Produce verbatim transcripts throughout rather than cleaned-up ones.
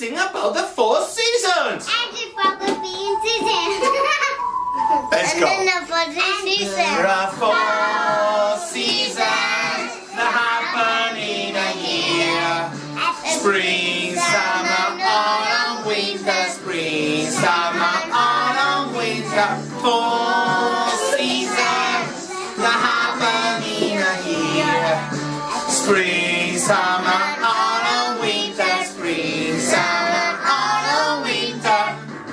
sing about the four seasons. And about the bean season. Let's and go. Then the four seasons. There are four seasons that happen in a year. Spring, summer, autumn, winter. Spring, summer, autumn, winter. Four seasons that happen in a year. Spring, summer, autumn, winter. Spring, summer, autumn, winter.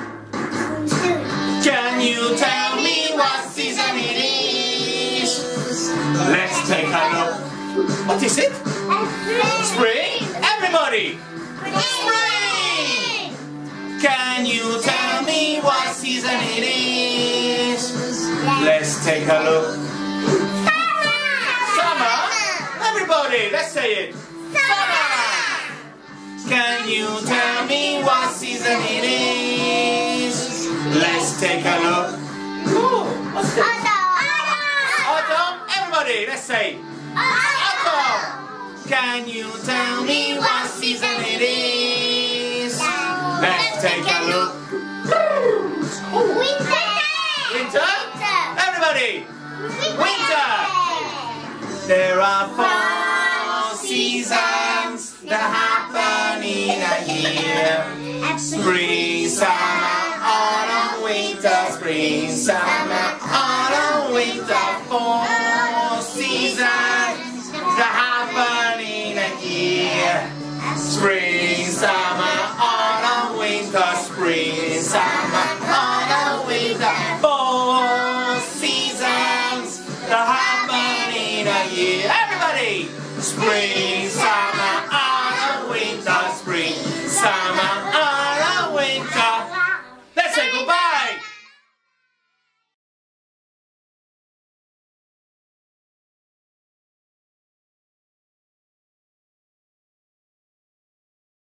Can you tell me what season it is? Let's take a look. What is it? Spring? Everybody! Spring! Can you tell me what season it is? Let's take a look. Summer? Everybody, let's say it. Summer! Can you tell me what season it is? Let's take a look. Ooh, what's that? Autumn! Everybody, let's say autumn! Can you tell me what season it is? Let's take a look. Winter. Winter? Everybody! Winter! There are four seasons that happen in a year. Spring, summer, autumn, winter. Spring, summer, autumn, winter. Four